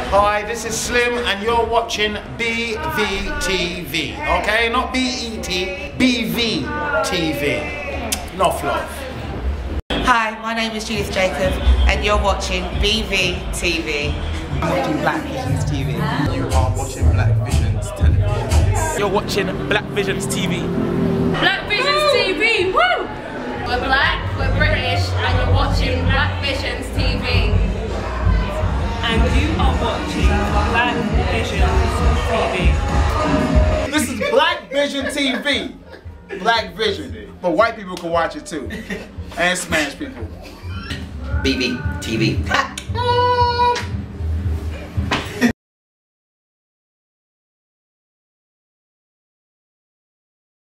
Hi, this is Slim and you're watching BVTV, okay? Not BET, BVTV. Enough love. Hi, my name is Judith Jacob and you're watching BVTV. I'm watching Blackvisions TV. You are watching Blackvisions television. You're watching Blackvisions TV. Blackvisions TV, woo! We're black, we're British, and you're watching Blackvisions TV. And you are watching Blackvisions TV. This is Blackvision TV. Blackvision. But white people can watch it too. And Spanish people. BVTV.